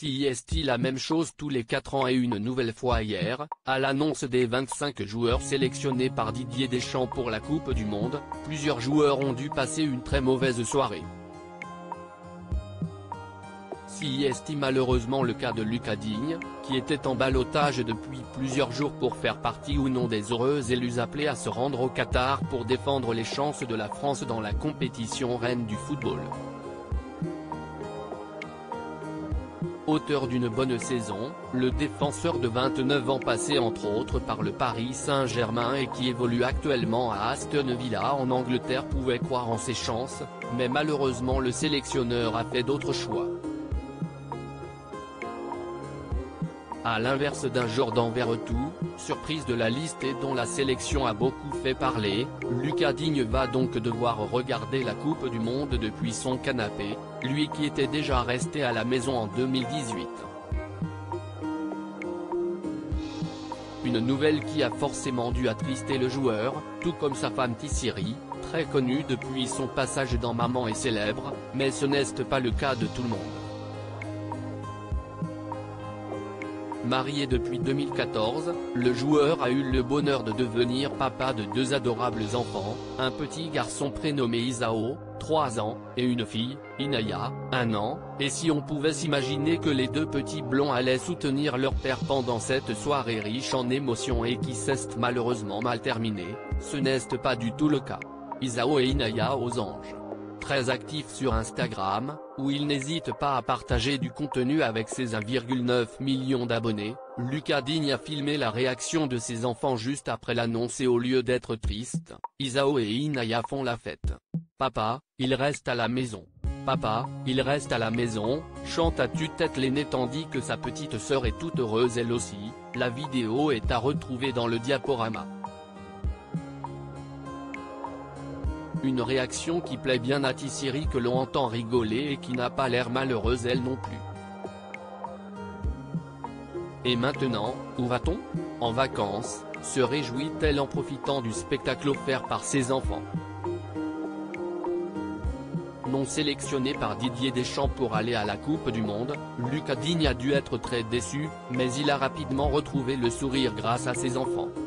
Si est-il la même chose tous les 4 ans et une nouvelle fois hier, à l'annonce des 25 joueurs sélectionnés par Didier Deschamps pour la Coupe du Monde, plusieurs joueurs ont dû passer une très mauvaise soirée. Si est malheureusement le cas de Lucas Digne, qui était en ballottage depuis plusieurs jours pour faire partie ou non des heureux élus appelés à se rendre au Qatar pour défendre les chances de la France dans la compétition reine du football. Auteur d'une bonne saison, le défenseur de 29 ans passé entre autres par le Paris Saint-Germain et qui évolue actuellement à Aston Villa en Angleterre pouvait croire en ses chances, mais malheureusement le sélectionneur a fait d'autres choix. À l'inverse d'un Jordan Verretou, surprise de la liste et dont la sélection a beaucoup fait parler, Lucas Digne va donc devoir regarder la Coupe du Monde depuis son canapé, lui qui était déjà resté à la maison en 2018. Une nouvelle qui a forcément dû attrister le joueur, tout comme sa femme Tissiri, très connue depuis son passage dans Maman est célèbre, mais ce n'est pas le cas de tout le monde. Marié depuis 2014, le joueur a eu le bonheur de devenir papa de 2 adorables enfants, un petit garçon prénommé Isao, 3 ans, et une fille, Inaya, 1 an, et si on pouvait s'imaginer que les 2 petits blonds allaient soutenir leur père pendant cette soirée riche en émotions et qui s'est malheureusement mal terminée, ce n'est pas du tout le cas. Isao et Inaya aux anges. Très actif sur Instagram, où il n'hésite pas à partager du contenu avec ses 1,9 million d'abonnés, Lucas Digne a filmé la réaction de ses enfants juste après l'annonce et au lieu d'être triste, Isao et Inaya font la fête. Papa, il reste à la maison. Papa, il reste à la maison, chante à tue-tête l'aîné tandis que sa petite sœur est toute heureuse elle aussi. La vidéo est à retrouver dans le diaporama. Une réaction qui plaît bien à Tissiri que l'on entend rigoler et qui n'a pas l'air malheureuse elle non plus. Et maintenant, où va-t-on? En vacances, se réjouit-elle en profitant du spectacle offert par ses enfants. Non sélectionné par Didier Deschamps pour aller à la Coupe du Monde, Lucas Digne a dû être très déçu, mais il a rapidement retrouvé le sourire grâce à ses enfants.